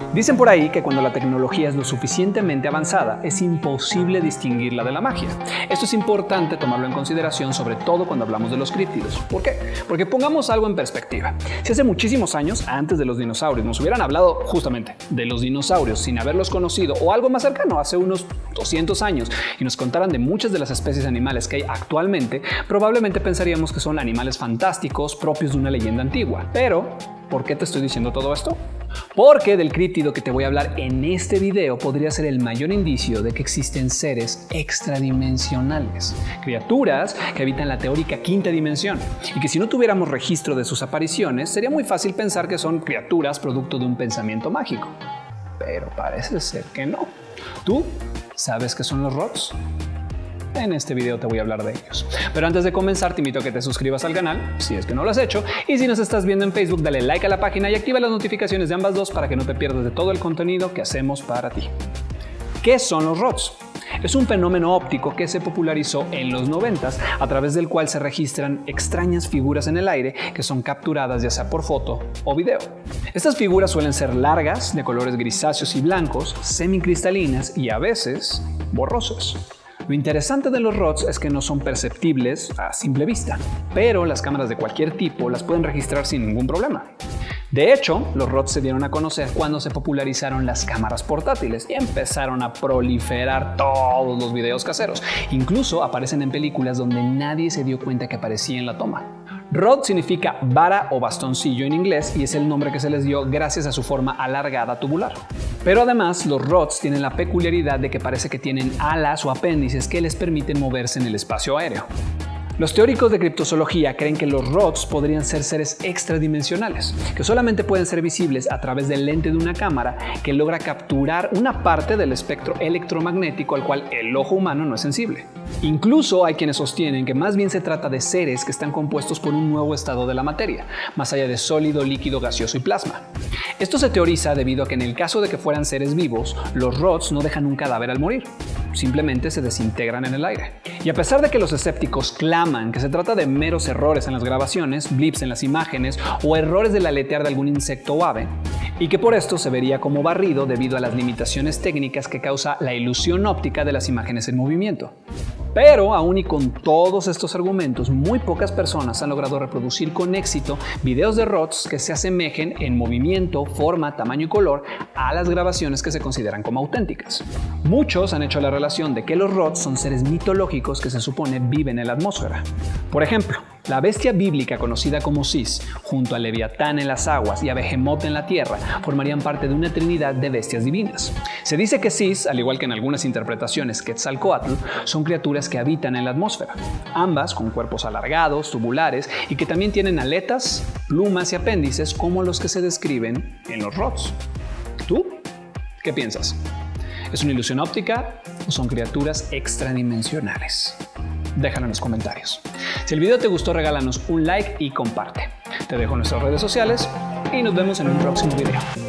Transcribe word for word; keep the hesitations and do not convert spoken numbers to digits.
Dicen por ahí que cuando la tecnología es lo suficientemente avanzada, es imposible distinguirla de la magia. Esto es importante tomarlo en consideración, sobre todo cuando hablamos de los críptidos. ¿Por qué? Porque pongamos algo en perspectiva. Si hace muchísimos años, antes de los dinosaurios, nos hubieran hablado justamente de los dinosaurios sin haberlos conocido, o algo más cercano, hace unos doscientos años, y nos contaran de muchas de las especies animales que hay actualmente, probablemente pensaríamos que son animales fantásticos propios de una leyenda antigua. Pero, ¿por qué te estoy diciendo todo esto? Porque del críptido que te voy a hablar en este video podría ser el mayor indicio de que existen seres extradimensionales, criaturas que habitan la teórica quinta dimensión, y que si no tuviéramos registro de sus apariciones, sería muy fácil pensar que son criaturas producto de un pensamiento mágico. Pero parece ser que no. ¿Tú sabes qué son los rots? En este video te voy a hablar de ellos. Pero antes de comenzar, te invito a que te suscribas al canal, si es que no lo has hecho, y si nos estás viendo en Facebook, dale like a la página y activa las notificaciones de ambas dos para que no te pierdas de todo el contenido que hacemos para ti. ¿Qué son los rots? Es un fenómeno óptico que se popularizó en los noventas, a través del cual se registran extrañas figuras en el aire que son capturadas ya sea por foto o video. Estas figuras suelen ser largas, de colores grisáceos y blancos, semicristalinas y a veces borrosas. Lo interesante de los rots es que no son perceptibles a simple vista, pero las cámaras de cualquier tipo las pueden registrar sin ningún problema. De hecho, los rots se dieron a conocer cuando se popularizaron las cámaras portátiles y empezaron a proliferar todos los videos caseros. Incluso aparecen en películas donde nadie se dio cuenta que aparecía en la toma. Rod significa vara o bastoncillo en inglés y es el nombre que se les dio gracias a su forma alargada tubular. Pero además, los rods tienen la peculiaridad de que parece que tienen alas o apéndices que les permiten moverse en el espacio aéreo. Los teóricos de criptozoología creen que los rods podrían ser seres extradimensionales, que solamente pueden ser visibles a través del lente de una cámara que logra capturar una parte del espectro electromagnético al cual el ojo humano no es sensible. Incluso hay quienes sostienen que más bien se trata de seres que están compuestos por un nuevo estado de la materia, más allá de sólido, líquido, gaseoso y plasma. Esto se teoriza debido a que en el caso de que fueran seres vivos, los rods no dejan un cadáver al morir, simplemente se desintegran en el aire. Y a pesar de que los escépticos claman que se trata de meros errores en las grabaciones, blips en las imágenes o errores del aletear de algún insecto o ave, y que por esto se vería como barrido debido a las limitaciones técnicas que causa la ilusión óptica de las imágenes en movimiento. Pero aún y con todos estos argumentos, muy pocas personas han logrado reproducir con éxito videos de rots que se asemejen en movimiento, forma, tamaño y color a las grabaciones que se consideran como auténticas. Muchos han hecho la relación de que los rots son seres mitológicos que se supone viven en la atmósfera. Por ejemplo, la bestia bíblica conocida como Sis, junto a Leviatán en las aguas y a Behemoth en la tierra, formarían parte de una trinidad de bestias divinas. Se dice que Sis, al igual que en algunas interpretaciones Quetzalcóatl, son criaturas que habitan en la atmósfera, ambas con cuerpos alargados, tubulares y que también tienen aletas, plumas y apéndices como los que se describen en los rots. ¿Tú qué piensas? ¿Es una ilusión óptica o son criaturas extradimensionales? Déjalo en los comentarios. Si el video te gustó, regálanos un like y comparte. Te dejo en nuestras redes sociales y nos vemos en un próximo video.